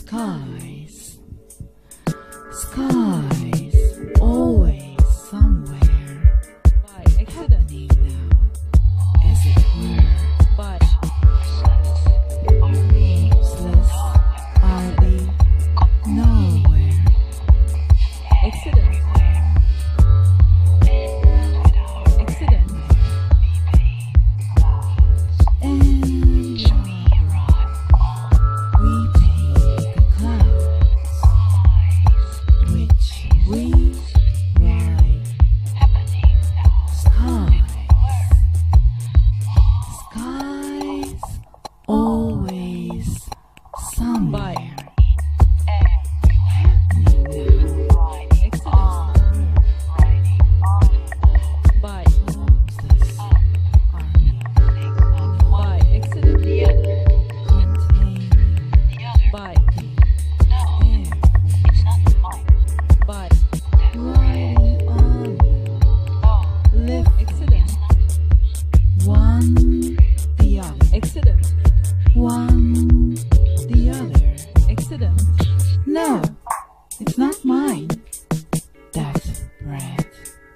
skies, skies, always somewhere, by accident, happening now, as it were, by useless are they nowhere, accident, accident, and we take the clouds, which we ride, skies, skies, always somewhere, happening now, accident, by useless are by accident, containing by every by riding on lift accident, one the other, accident, one the other. accident, No, it's not mine, that bread,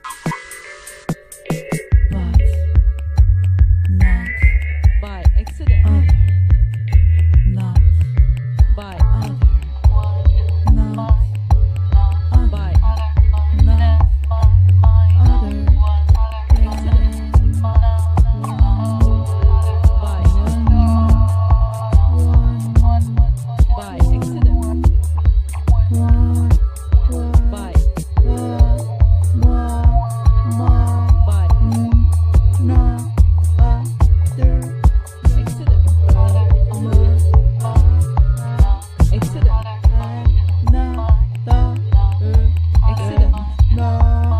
but not by accident, other, not by other, not by not other than by one, by accident, by by accident, accident, accident,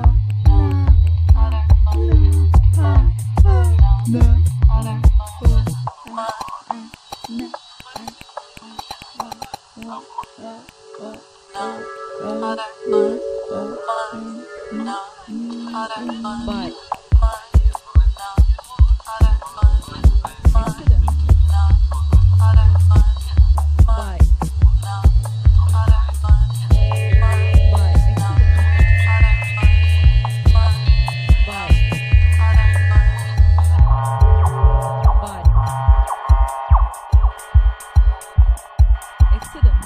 by accident, by by accident, by by accident,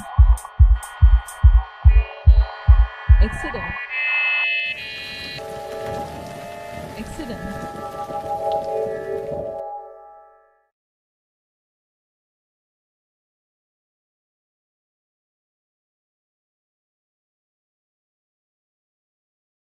accident, accident,